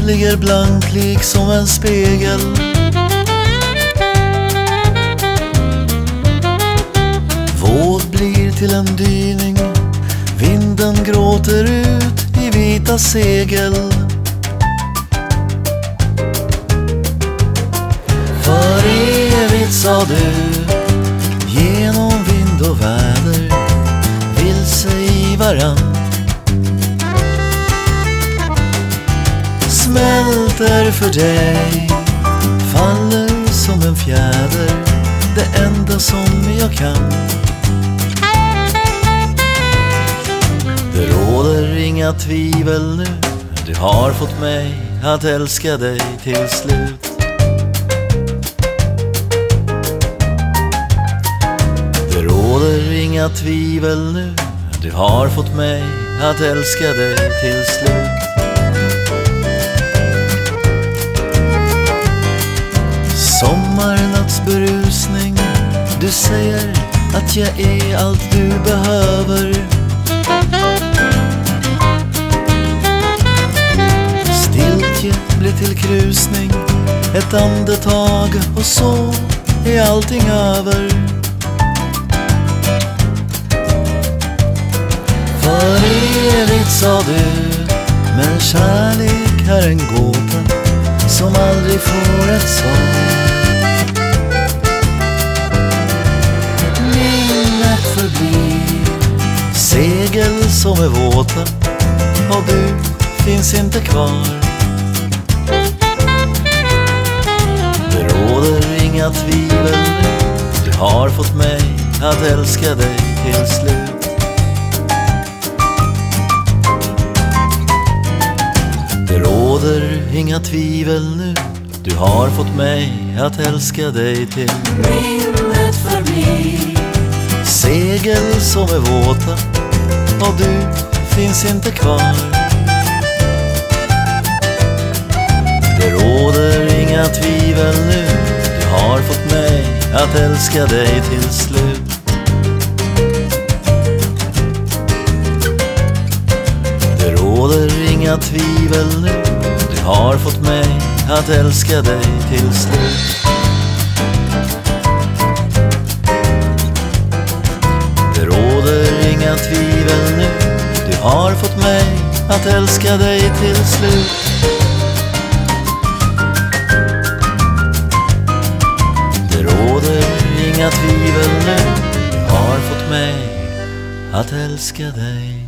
ligger blank lik som en spegel. Våt blir till en dyning, vinden gråter ut i vita segel. För evigt sa du, genom vind och väder, vilse i varann. Smälter för dig, faller som en fjäder, det enda som jag kan. Det råder inga tvivel nu, du har fått mig att älska dig till slut. Det råder inga tvivel nu, du har fått mig att älska dig till slut. Sommarnattsberusning, du säger att jag är allt du behöver. Stiltje blir till krusning, ett andetag och så är allting över. För evigt sa du, men kärlek är en gåta som aldrig får ett svar. Minnet förblir segel som är våta och du finns inte kvar. Det råder inga tvivel nu, du har fått mig att älska dig till slut. Det råder inga tvivel nu, du har fått mig att älska dig till. Minnet förblir segel som är våta och du finns inte kvar. Det råder inga tvivel nu, du har fått mig att älska dig till slut. Det råder inga tvivel nu, du har fått mig att älska dig till slut. Det råder inga tvivel nu, du har fått mig att älska dig till slut. Det råder inga tvivel nu, du har fått mig att älska dig